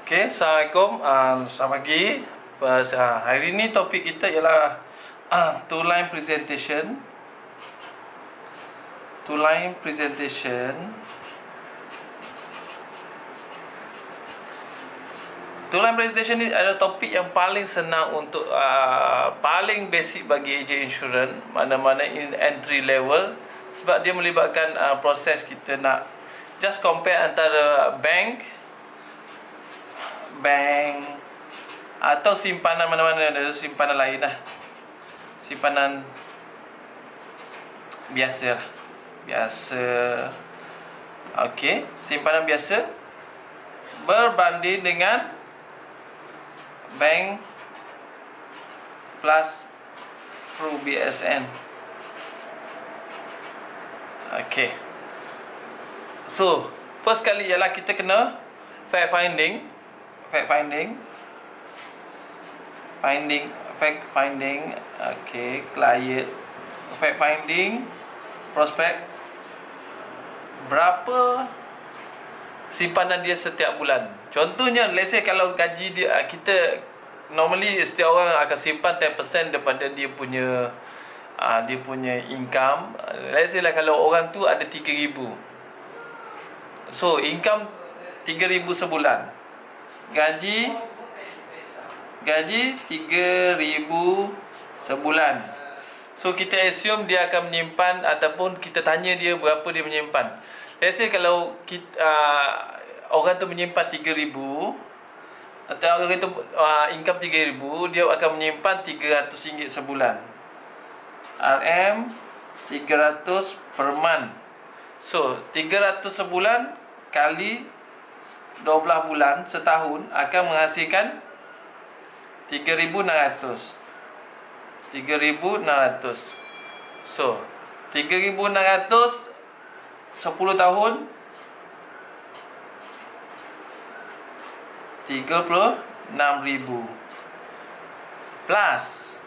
Okay, Assalamualaikum. Selamat pagi. Hari ini topik kita ialah two-line presentation. Two-line presentation. Two-line presentation ni adalah topik yang paling senang untuk paling basic bagi agent insurance, mana-mana in entry level, sebab dia melibatkan proses kita nak just compare antara bank atau simpanan mana-mana, ada simpanan lain lah, simpanan biasa okey, simpanan biasa berbanding dengan bank plus through BSN. okey, so first kali ialah kita kena fact finding, okey, client, fact finding, prospek, berapa simpanan dia setiap bulan. Contohnya, let's say kalau gaji dia, kita normally setiap orang akan simpan 10% daripada dia punya income. Let's say lah kalau orang tu ada 3,000, so income 3,000 sebulan, gaji 3,000 sebulan. So kita assume dia akan menyimpan, ataupun kita tanya dia berapa dia menyimpan. Let's say kalau kita, orang tu menyimpan 3,000, atau orang tu income 3,000, dia akan menyimpan RM300 sebulan. RM 300 per month. So 300 sebulan kali 12 bulan setahun akan menghasilkan 3,600. So 3,600 10 tahun 36,000 plus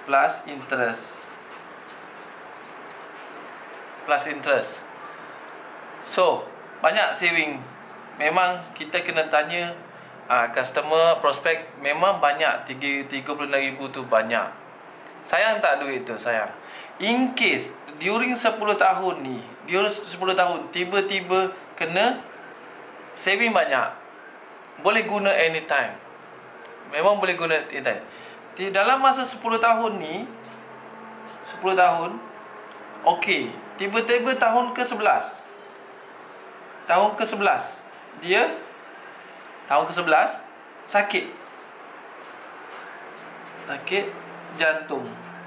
interest. So banyak saving. Memang kita kena tanya customer, prospek, memang banyak. 36,000 tu banyak. Sayang tak duit tu, sayang. In case during 10 tahun ni, tiba-tiba kena saving banyak, boleh guna anytime. Memang boleh guna anytime. Dalam masa 10 tahun ni, 10 tahun, okey, tiba-tiba tahun ke-11, dia tahun ke-11 sakit jantung.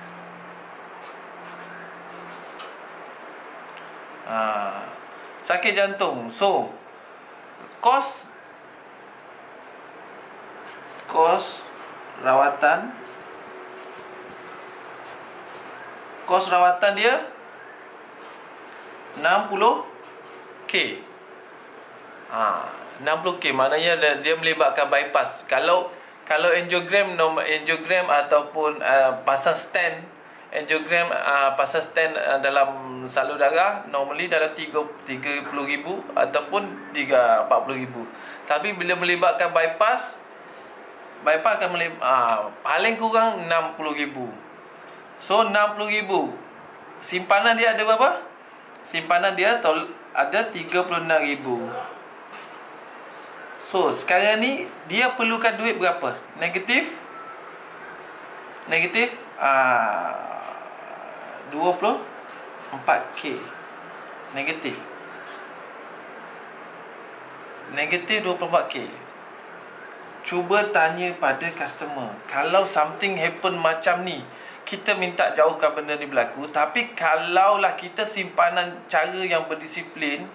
Sakit jantung. So kos rawatan dia 60k. 60k maknanya dia melibatkan bypass. Kalau angiogram ataupun pasang stent, pasang stent dalam salur darah, normally dalam 30,000 ataupun 40,000. Tapi bila melibatkan bypass akan paling kurang 60,000. So 60,000, simpanan dia ada berapa? Simpanan dia ada 36,000. So sekarang ni dia perlukan duit berapa? Negatif 24k. Negatif 24k. Cuba tanya pada customer, kalau something happen macam ni, kita minta jauhkan benda ni berlaku. Tapi kalaulah kita simpanan cara yang berdisiplin,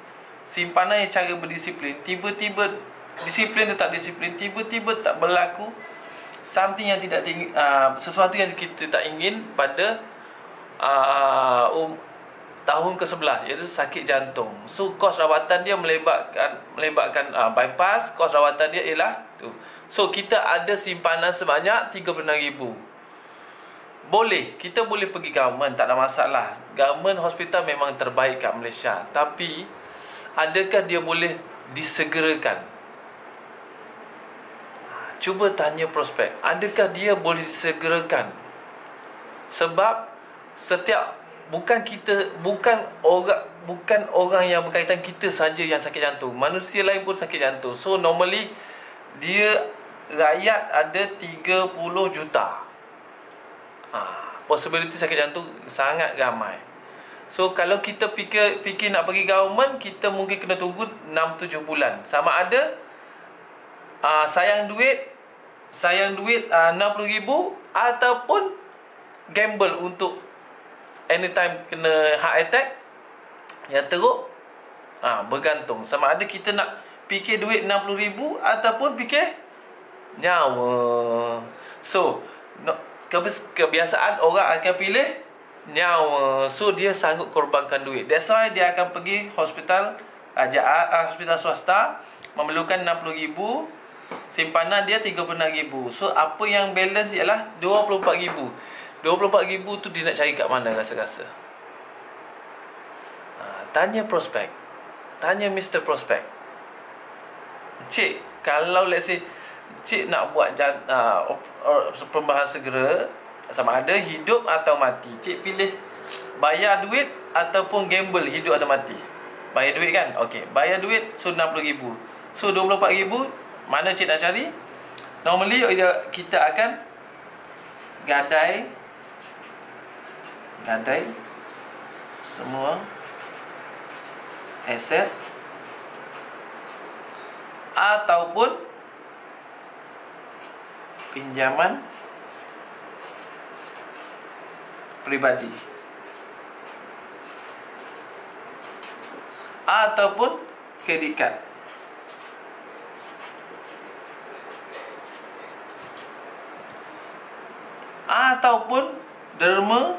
tiba-tiba disiplin tu tak disiplin, tiba-tiba tak berlaku something yang tidak sesuatu yang kita tak ingin pada tahun ke-11, iaitu sakit jantung. So kos rawatan dia melibatkan bypass. Kos rawatan dia ialah tu. So kita ada simpanan sebanyak 36,000. Kita boleh pergi government, tak ada masalah. Government hospital memang terbaik kat Malaysia. Tapi adakah dia boleh disegerakan? cuba tanya prospek, adakah dia boleh disegerakan? Sebab setiap bukan orang yang berkaitan kita saja yang sakit jantung, manusia lain pun sakit jantung. So normally dia rakyat ada 30 juta. Possibility sakit jantung sangat ramai. So kalau kita fikir nak pergi government, kita mungkin kena tunggu 6-7 bulan. Sama ada sayang duit 60,000 ataupun gamble untuk anytime kena heart attack yang teruk. Bergantung sama ada kita nak fikir duit 60,000 ataupun fikir nyawa. So kebiasaan orang akan pilih nyawa. So dia sanggup korbankan duit. That's why dia akan pergi hospital hospital swasta, memerlukan 60,000, simpanan dia 36,000. So apa yang balance ialah 24,000. 24,000 tu dia nak cari kat mana rasa-rasa? Tanya prospek. Tanya Mr. Prospek. Cik, kalau let's say cik nak buat perbahasan segera, sama ada hidup atau mati, cik pilih bayar duit ataupun gamble hidup atau mati? Bayar duit kan? Okey, bayar duit, so 60,000. So 24,000 mana cik nak cari? Normally kita akan gadai semua aset ataupun pinjaman peribadi ataupun kredit kad. Ataupun derma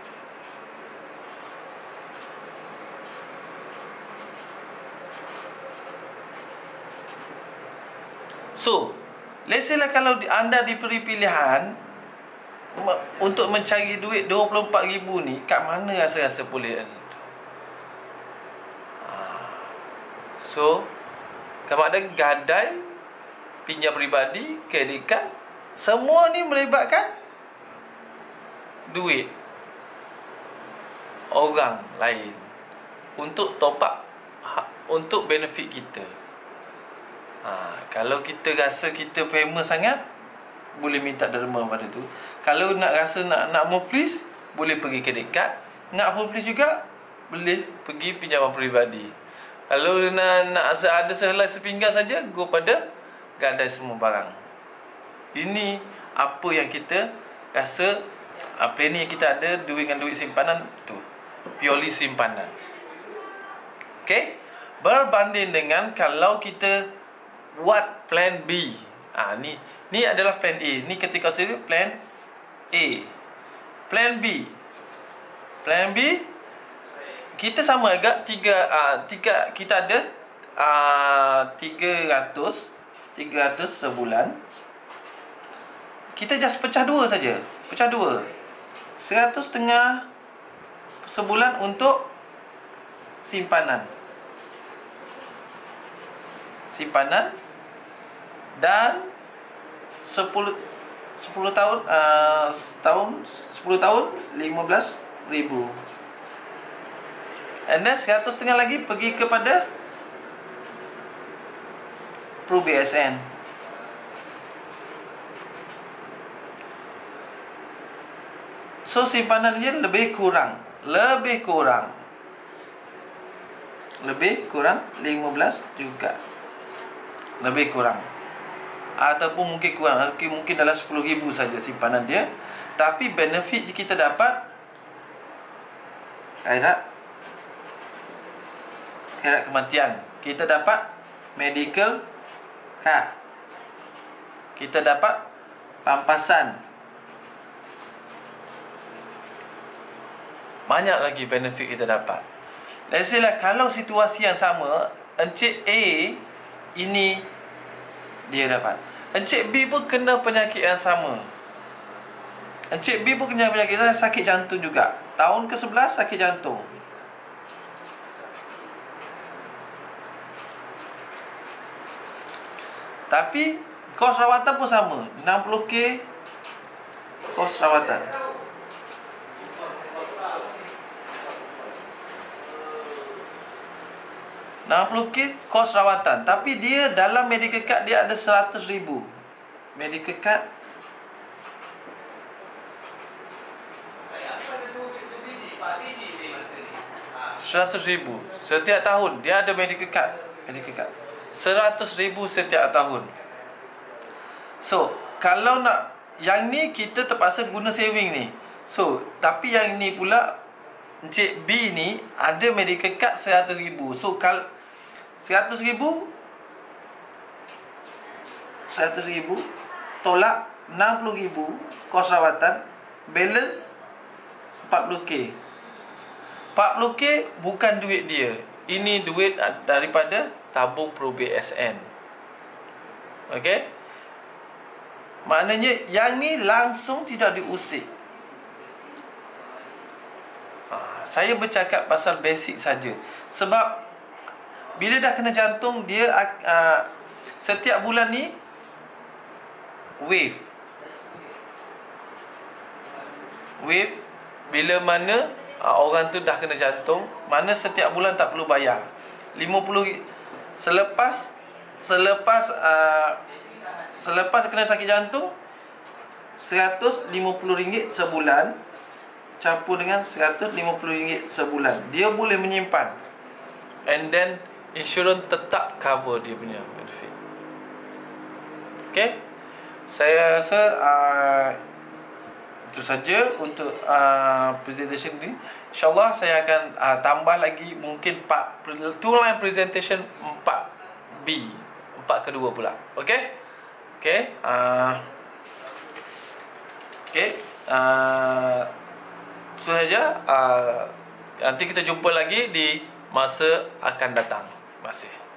So, let's say lah kalau anda diberi pilihan untuk mencari duit 24,000 ni, kat mana rasa-rasa boleh? So, kalau ada gadai, pinjam peribadi, kredit kad, semua ni melibatkan duit orang lain untuk top up, untuk benefit kita. Kalau kita rasa kita famous sangat, boleh minta derma pada tu. Kalau nak rasa nak muflis, boleh pergi kredit kad. Nak muflis juga, boleh pergi pinjaman peribadi. Kalau nak ada sehelai sepinggan saja, go pada gadai semua barang. Ini apa yang kita rasa planning yang kita ada dengan duit simpanan tu, purely simpanan. Okay, berbanding dengan kalau kita buat plan B. Ni adalah plan A. Ni ketika saya plan A. Plan B. Plan B kita sama agak kita ada 300 sebulan. Kita just pecah dua saja. Pecah dua. 100.5 sebulan untuk simpanan. Dan 10 tahun 10 tahun 15,000. And then 100.5 lagi pergi kepada Pro BSN. So simpanan dia lebih kurang 15 juga. Lebih kurang. Ataupun mungkin kurang, mungkin dalam 10,000 saja simpanan dia. Tapi benefit kita dapat khairat kematian. Kita dapat medical card. Kita dapat pampasan. Banyak lagi benefit kita dapat. Let's say lah, kalau situasi yang sama, Encik A ini dia dapat. Encik B pun kena penyakit yang sama. Encik B pun kena penyakit sakit jantung juga. Tahun ke-11 sakit jantung. Tapi kos rawatan pun sama, 60k kos rawatan. RM60K kos rawatan. Tapi dia dalam medical card dia ada 100,000. Medical card RM100,000 setiap tahun. Dia ada medical card. RM100,000 setiap tahun. So, kalau nak yang ni kita terpaksa guna saving ni. So, tapi yang ni pula Encik B ni ada medical card RM100,000. So, RM100,000 tolak RM60,000 kos rawatan, balance RM40K. RM40K bukan duit dia. Ini duit daripada tabung Pro BSN. Okey? Maknanya yang ni langsung tidak diusik. Saya bercakap pasal basic saja. Sebab bila dah kena jantung, dia setiap bulan ni wave. Bila mana orang tu dah kena jantung, mana setiap bulan tak perlu bayar 50 selepas kena sakit jantung, RM150 sebulan campur dengan RM150 sebulan. Dia boleh menyimpan, and then insurans tetap cover dia punya benefit. Okay, saya rasa itu saja untuk presentation ni. InsyaAllah saya akan tambah lagi mungkin two line presentation 4B, 4 kedua pula. Okay. Itu saja. Nanti kita jumpa lagi di masa akan datang. Terima kasih.